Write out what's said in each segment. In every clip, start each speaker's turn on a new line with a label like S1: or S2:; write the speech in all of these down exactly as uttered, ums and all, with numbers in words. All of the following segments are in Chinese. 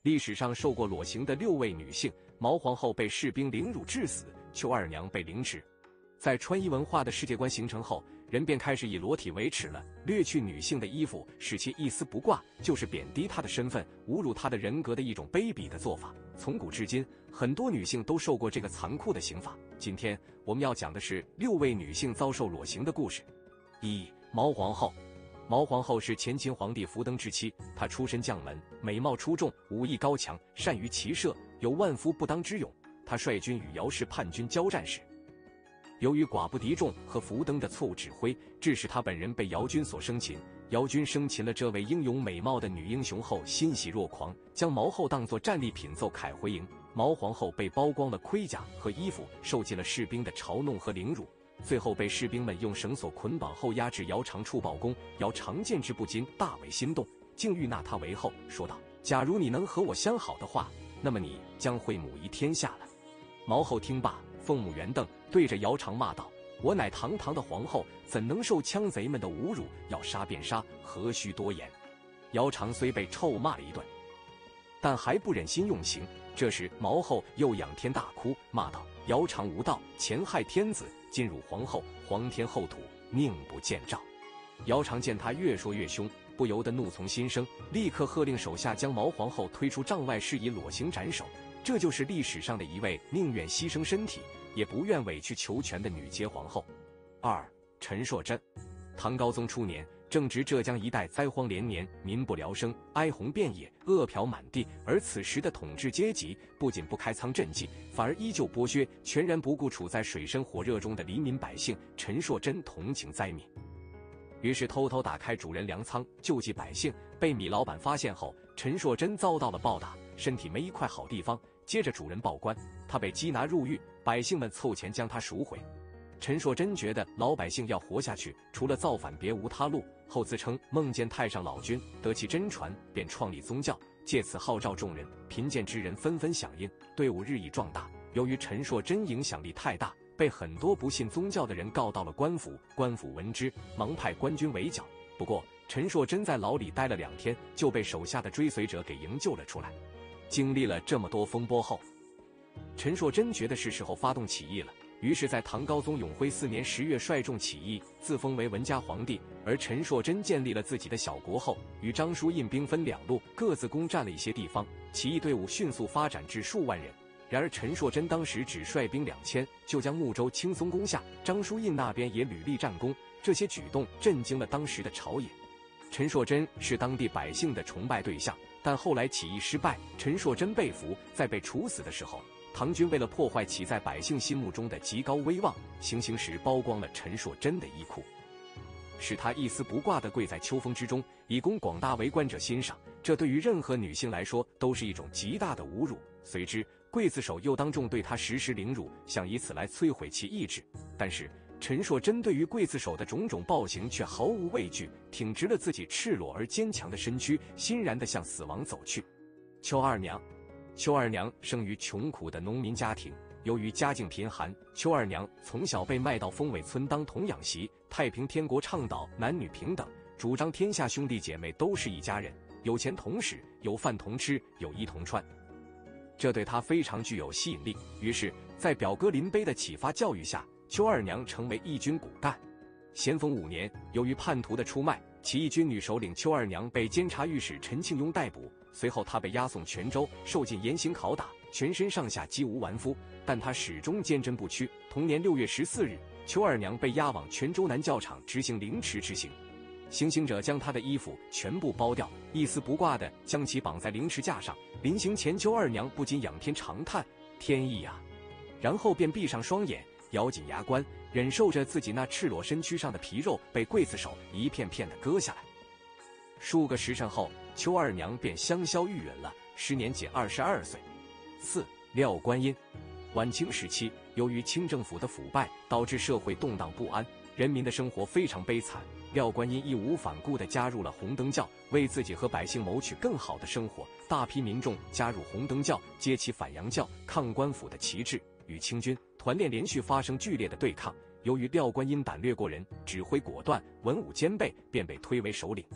S1: 历史上受过裸刑的六位女性，毛皇后被士兵凌辱致死，邱二娘被凌迟。在穿衣文化的世界观形成后，人便开始以裸体为耻了。掠去女性的衣服，使其一丝不挂，就是贬低她的身份、侮辱她的人格的一种卑鄙的做法。从古至今，很多女性都受过这个残酷的刑罚。今天我们要讲的是六位女性遭受裸刑的故事。一、毛皇后。毛皇后是前秦皇帝苻登之妻，她出身将门，美貌出众，武艺高强，善于骑射，有万夫不当之勇。她率军与姚氏叛军交战时，由于寡不敌众和苻登的错误指挥，致使她本人被姚军所生擒。姚军生擒了这位英勇美貌的女英雄后，欣喜若狂，将毛后当作战利品奏凯回营。毛皇后被剥光了盔甲和衣服，受尽了士兵的嘲弄和凌辱。最后被士兵们用绳索捆绑后押至姚常处报功。姚常见之不禁，大为心动，竟欲纳他为后，说道：假如你能和我相好的话，那么你将会母仪天下了。毛后听罢，凤目圆瞪，对着姚常骂道：我乃堂堂的皇后，怎能受羌贼们的侮辱？要杀便杀，何须多言？姚常虽被臭骂了一顿，但还不忍心用刑。这时毛后又仰天大哭，骂道：姚常无道，戕害天子，今辱皇后，皇天后土，宁不见诏？姚常见他越说越凶，不由得怒从心生，立刻喝令手下将毛皇后推出帐外，施以裸刑斩首。这就是历史上的一位宁愿牺牲身体，也不愿委曲求全的女杰皇后。二、陈硕真。唐高宗初年，正值浙江一带灾荒连年，民不聊生，哀鸿遍野，饿殍满地。而此时的统治阶级不仅不开仓赈济，反而依旧剥削，全然不顾处在水深火热中的黎民百姓。陈硕真同情灾民，于是偷偷打开主人粮仓救济百姓。被米老板发现后，陈硕真遭到了暴打，身体没一块好地方。接着主人报官，他被缉拿入狱，百姓们凑钱将他赎回。陈硕真觉得老百姓要活下去，除了造反别无他路，后自称梦见太上老君，得其真传，便创立宗教，借此号召众人。贫贱之人纷纷响应，队伍日益壮大。由于陈硕真影响力太大，被很多不信宗教的人告到了官府，官府闻之，忙派官军围剿。不过陈硕真在牢里待了两天，就被手下的追随者给营救了出来。经历了这么多风波后，陈硕真觉得是时候发动起义了，于是在唐高宗永徽四年十月率众起义，自封为文家皇帝。而陈硕真建立了自己的小国后，与张叔印兵分两路，各自攻占了一些地方，起义队伍迅速发展至数万人。然而陈硕真当时只率兵两千，就将睦州轻松攻下，张叔印那边也屡立战功。这些举动震惊了当时的朝野，陈硕真是当地百姓的崇拜对象。但后来起义失败，陈硕真被俘，在被处死的时候，唐军为了破坏其在百姓心目中的极高威望，行刑时剥光了陈硕真的衣裤，使他一丝不挂地跪在秋风之中，以供广大围观者欣赏。这对于任何女性来说都是一种极大的侮辱。随之刽子手又当众对她实施凌辱，想以此来摧毁其意志。但是陈硕真对于刽子手的种种暴行却毫无畏惧，挺直了自己赤裸而坚强的身躯，欣然地向死亡走去。邱二娘。邱二娘生于穷苦的农民家庭，由于家境贫寒，邱二娘从小被卖到丰尾村当童养媳。太平天国倡导男女平等，主张天下兄弟姐妹都是一家人，有钱同使，有饭同吃，有衣同穿，这对她非常具有吸引力。于是在表哥林碑的启发教育下，邱二娘成为义军骨干。咸丰五年，由于叛徒的出卖，起义军女首领邱二娘被监察御史陈庆庸逮捕。随后她被押送泉州，受尽严刑拷打，全身上下几无完肤，但她始终坚贞不屈。同年六月十四日，邱二娘被押往泉州南教场执行凌迟之刑。行刑者将她的衣服全部剥掉，一丝不挂地将其绑在凌迟架上。临行前，邱二娘不禁仰天长叹：天意啊！然后便闭上双眼，咬紧牙关，忍受着自己那赤裸身躯上的皮肉被刽子手一片片地割下来。数个时辰后，邱二娘便香消玉殒了，时年仅二十二岁。四、廖观音。晚清时期，由于清政府的腐败，导致社会动荡不安，人民的生活非常悲惨。廖观音义无反顾地加入了红灯教，为自己和百姓谋取更好的生活。大批民众加入红灯教，接起反洋教、抗官府的旗帜，与清军团练连续发生剧烈的对抗。由于廖观音胆略过人，指挥果断，文武兼备，便被推为首领。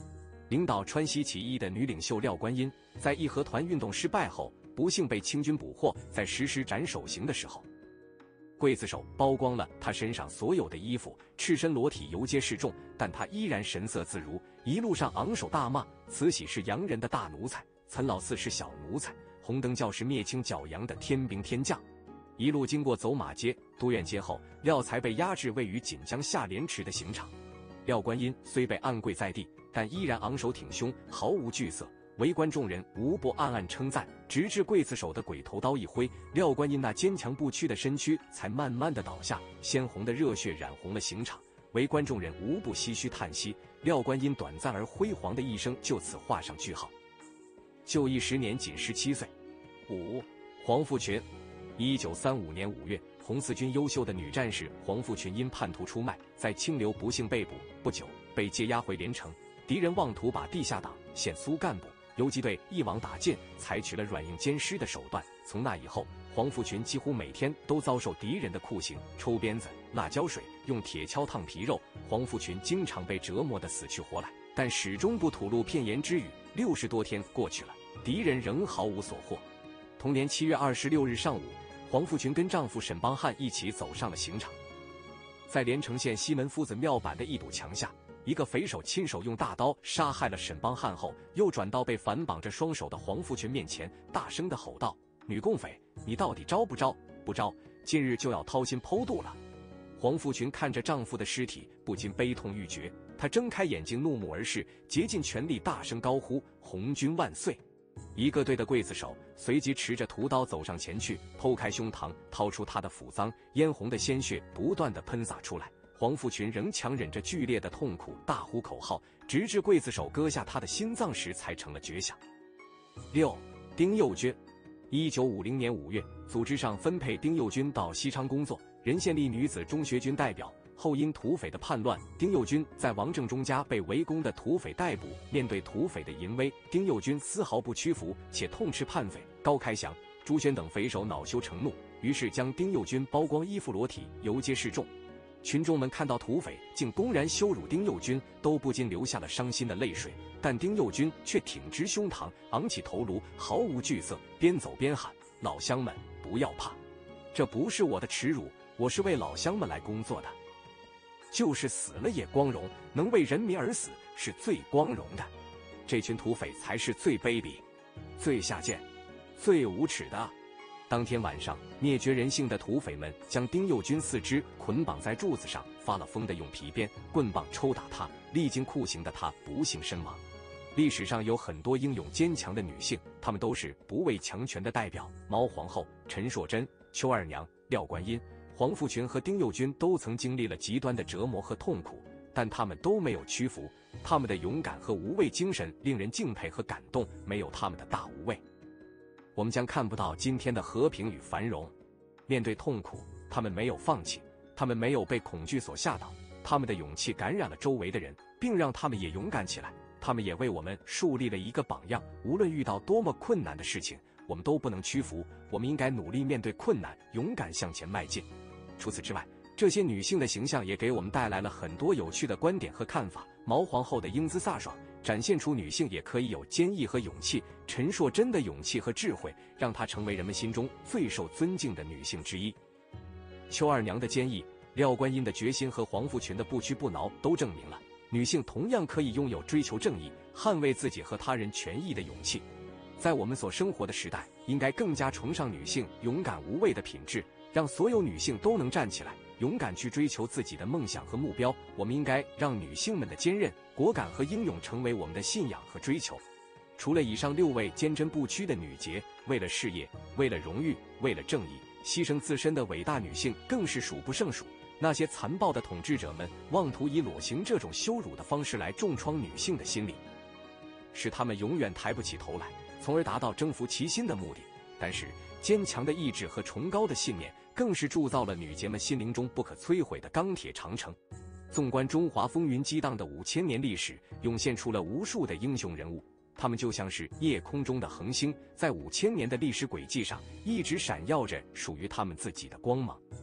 S1: 领导川西起义的女领袖廖观音，在义和团运动失败后，不幸被清军捕获，在实施斩首刑的时候，刽子手剥光了他身上所有的衣服，赤身裸体游街示众，但他依然神色自如，一路上昂首大骂：“慈禧是洋人的大奴才，岑老四是小奴才，红灯教是灭清剿洋的天兵天将。”一路经过走马街、都院街后，廖才被押至位于锦江下莲池的刑场。廖观音虽被按跪在地，但依然昂首挺胸，毫无惧色。围观众人无不暗暗称赞，直至刽子手的鬼头刀一挥，廖观音那坚强不屈的身躯才慢慢的倒下，鲜红的热血染红了刑场。围观众人无不唏嘘叹息，廖观音短暂而辉煌的一生就此画上句号。就义十年，仅十七岁。五，黄富群。一九三五年五月，红四军优秀的女战士黄富群因叛徒出卖，在清流不幸被捕，不久被接押回连城。敌人妄图把地下党、县苏干部、游击队一网打尽，采取了软硬兼施的手段。从那以后，黄富群几乎每天都遭受敌人的酷刑，抽鞭子、辣椒水，用铁锹烫皮肉。黄富群经常被折磨得死去活来，但始终不吐露片言之语。六十多天过去了，敌人仍毫无所获。同年七月二十六日上午，黄富群跟丈夫沈邦汉一起走上了刑场。在连城县西门夫子庙板的一堵墙下，一个匪首亲手用大刀杀害了沈邦汉后，又转到被反绑着双手的黄富群面前，大声地吼道：“女共匪，你到底招不招？不招，今日就要掏心剖肚了。”黄富群看着丈夫的尸体，不禁悲痛欲绝。她睁开眼睛，怒目而视，竭尽全力大声高呼：“红军万岁！”一个队的刽子手随即持着屠刀走上前去，剖开胸膛，掏出他的腹脏，嫣红的鲜血不断地喷洒出来。黄富群仍强忍着剧烈的痛苦，大呼口号，直至刽子手割下他的心脏时才成了绝响。六，丁幼军。一九五零年五月，组织上分配丁幼军到西昌工作，任县立女子中学军代表。后因土匪的叛乱，丁幼军在王正中家被围攻的土匪逮捕。面对土匪的淫威，丁幼军丝毫不屈服，且痛斥叛匪。高开祥、朱轩等匪首恼羞成怒，于是将丁幼军剥光衣服裸体游街示众。群众们看到土匪竟公然羞辱丁幼军，都不禁流下了伤心的泪水。但丁幼军却挺直胸膛，昂起头颅，毫无惧色，边走边喊：“老乡们，不要怕，这不是我的耻辱，我是为老乡们来工作的。就是死了也光荣，能为人民而死是最光荣的。这群土匪才是最卑鄙、最下贱、最无耻的。”当天晚上，灭绝人性的土匪们将丁幼军四肢捆绑在柱子上，发了疯的用皮鞭、棍棒抽打他，历经酷刑的他不幸身亡。历史上有很多英勇坚强的女性，她们都是不畏强权的代表。毛皇后、陈硕珍、邱二娘、廖观音、黄富群和丁幼军都曾经历了极端的折磨和痛苦，但他们都没有屈服。他们的勇敢和无畏精神令人敬佩和感动，没有他们的大无畏，我们将看不到今天的和平与繁荣。面对痛苦，他们没有放弃，他们没有被恐惧所吓倒，他们的勇气感染了周围的人，并让他们也勇敢起来。他们也为我们树立了一个榜样，无论遇到多么困难的事情，我们都不能屈服，我们应该努力面对困难，勇敢向前迈进。除此之外，这些女性的形象也给我们带来了很多有趣的观点和看法。毛皇后的英姿飒爽，展现出女性也可以有坚毅和勇气；陈硕珍的勇气和智慧，让她成为人们心中最受尊敬的女性之一。邱二娘的坚毅，廖观音的决心和黄富群的不屈不挠，都证明了女性同样可以拥有追求正义、捍卫自己和他人权益的勇气。在我们所生活的时代，应该更加崇尚女性勇敢无畏的品质，让所有女性都能站起来，勇敢去追求自己的梦想和目标。我们应该让女性们的坚韧、果敢和英勇成为我们的信仰和追求。除了以上六位坚贞不屈的女杰，为了事业、为了荣誉、为了正义，牺牲自身的伟大女性更是数不胜数。那些残暴的统治者们妄图以裸刑这种羞辱的方式来重创女性的心理，使她们永远抬不起头来，从而达到征服其心的目的。但是坚强的意志和崇高的信念更是铸造了女杰们心灵中不可摧毁的钢铁长城。纵观中华风云激荡的五千年历史，涌现出了无数的英雄人物，他们就像是夜空中的恒星，在五千年的历史轨迹上一直闪耀着属于他们自己的光芒。